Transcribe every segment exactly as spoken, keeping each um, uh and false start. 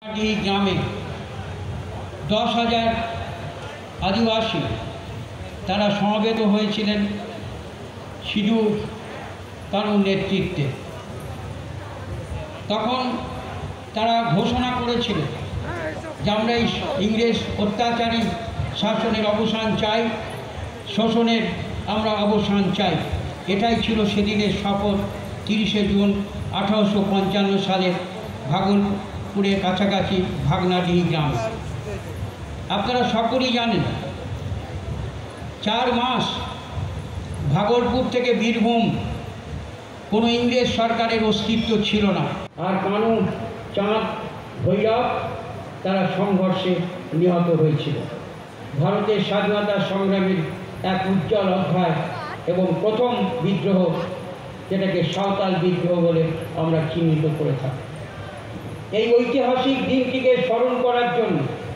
এই গ্রামে দশ হাজার আদিবাসী তারা সমবেত হয়েছিলেন সিধু কানুর নেতৃত্বে। তখন তারা ঘোষণা করেছিল যে আমরা এই ইংরেজ অত্যাচারী শাসনের অবসান চাই, শোষণের আমরা অবসান চাই। এটাই ছিল সেদিনের শপথ তিরিশে জুন আঠারোশো পঞ্চান্ন সালের ভাগলপুরের কাছাকাছি ভাগনাডিহি গ্রামে। আপনারা সকলেই জানেন চার মাস ভাগলপুর থেকে বীরভূম কোনো ইংরেজ সরকারের অস্তিত্ব ছিল না। আর কানু, চাঁদ, ভৈরব তারা সংঘর্ষে নিহত হয়েছিল। ভারতের স্বাধীনতা সংগ্রামের এক উজ্জ্বল অধ্যায় এবং প্রথম বিদ্রোহ, যেটাকে সাঁওতাল বিদ্রোহ বলে আমরা চিহ্নিত করে থাকি। এই ঐতিহাসিক দিনটিকে স্মরণ করার জন্য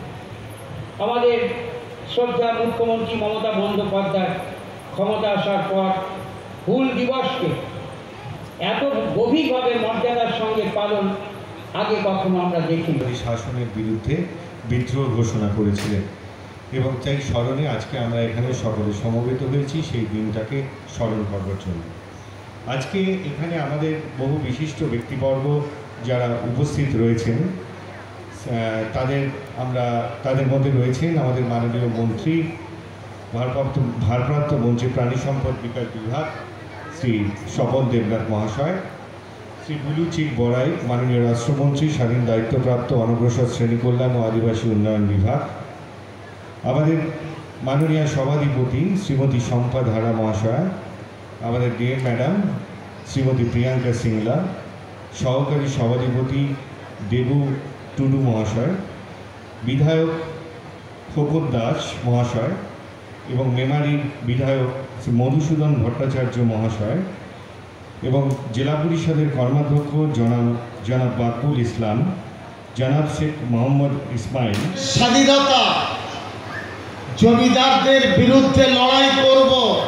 আমাদের শ্রদ্ধা মুখ্যমন্ত্রী মমতা বন্দ্যোপাধ্যায় ক্ষমতা আসার পর হুল দিবসকে এত গভীরভাবে মর্যাদার সঙ্গে পালন আগে কখনো আমরা দেখিনি। শাসনের বিরুদ্ধে বিদ্রোহ ঘোষণা করেছিলেন এবং তাই স্মরণে আজকে আমরা এখানে সকলে সমবেত হয়েছি সেই দিনটাকে স্মরণ করবার জন্য। আজকে এখানে আমাদের বহু বিশিষ্ট ব্যক্তিবর্গ যারা উপস্থিত রয়েছেন তাদের আমরা তাদের মধ্যে রয়েছেন আমাদের মাননীয় মন্ত্রী, ভারপ্রাপ্ত ভারপ্রাপ্ত মন্ত্রী প্রাণী সম্পদ বিকাশ বিভাগ শ্রী স্বপন দেবনাথ মহাশয়, শ্রী বুলুচিক বড়াই মাননীয় রাষ্ট্রমন্ত্রী স্বাধীন দায়িত্বপ্রাপ্ত অনগ্রসর শ্রেণী কল্যাণ ও আদিবাসী উন্নয়ন বিভাগ, আমাদের মাননীয় সভাধিপতি শ্রীমতী শম্পা ধারা মহাশয়া, আমাদের ডিএম ম্যাডাম শ্রীমতী প্রিয়াঙ্কা সিংলা, সহকারী সভাধিপতি দেবু টুডু মহাশয়, বিধায়ক খোকর দাস মহাশয় এবং মেমারির বিধায়ক শ্রী মধুসূদন ভট্টাচার্য মহাশয় এবং জেলা পরিষদের কর্মাধ্যক্ষ জনাব জনাব বাকুল ইসলাম, জনাব শেখ মোহাম্মদ ইসমাইল। স্বাধীনতা জমিদারদের বিরুদ্ধে লড়াই করব,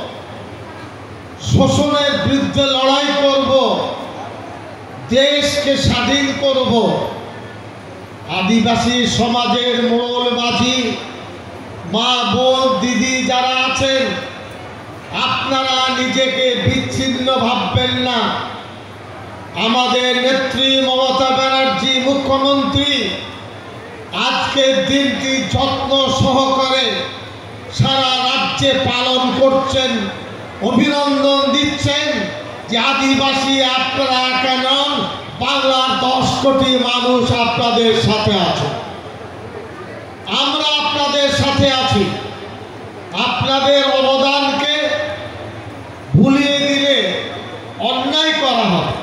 শোষণের বিরুদ্ধে লড়াই করব, দেশকে স্বাধীন করব। আদিবাসী সমাজের মূল মাঝি মা, বোন, দিদি যারা আছেন, আপনারা নিজেকে বিচ্ছিন্ন ভাববেন না। আমাদের নেত্রী মমতা ব্যানার্জি মুখ্যমন্ত্রী আজকের দিনটি যত্ন সহকারে সারা রাজ্যে পালন করছেন, অভিনন্দন দিচ্ছেন যে আদিবাসী আপনারা কেন, বাংলার দশ কোটি মানুষ আপনাদের সাথে আছে, আমরা আপনাদের সাথে আছি। আপনাদের অবদানকে ভুলিয়ে দিলে অন্যায় করা হবে।